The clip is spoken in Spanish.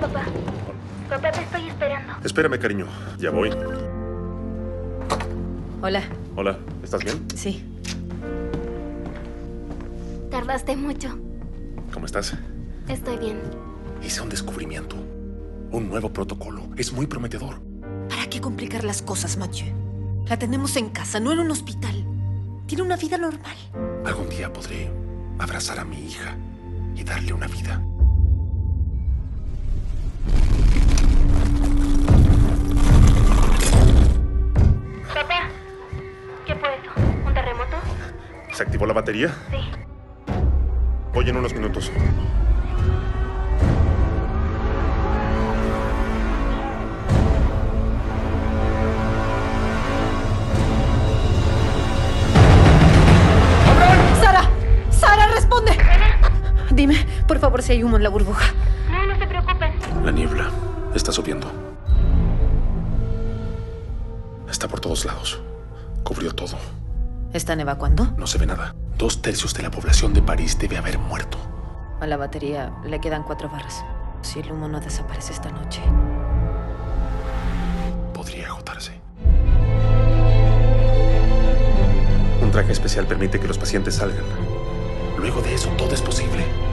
papá. Papá, te estoy esperando. Espérame, cariño. Ya voy. Hola. Hola, ¿estás bien? Sí. Tardaste mucho. ¿Cómo estás? Estoy bien. Hice un descubrimiento. Un nuevo protocolo. Es muy prometedor. ¿Para qué complicar las cosas, Mathieu? La tenemos en casa, no en un hospital. Tiene una vida normal. Algún día podré abrazar a mi hija y darle una vida. Papá, ¿qué fue eso? ¿Un terremoto? ¿Se activó la batería? Sí. Voy en unos minutos. ¡Sara! ¡Sara, responde! Dime, por favor, si hay humo en la burbuja. No, no se preocupen. La niebla está subiendo. Está por todos lados. Cubrió todo. ¿Están evacuando? No se ve nada. 2/3 de la población de París debe haber muerto. A la batería le quedan 4 barras. Si el humo no desaparece esta noche. Podría agotarse. Un traje especial permite que los pacientes salgan. Luego de eso, todo es posible.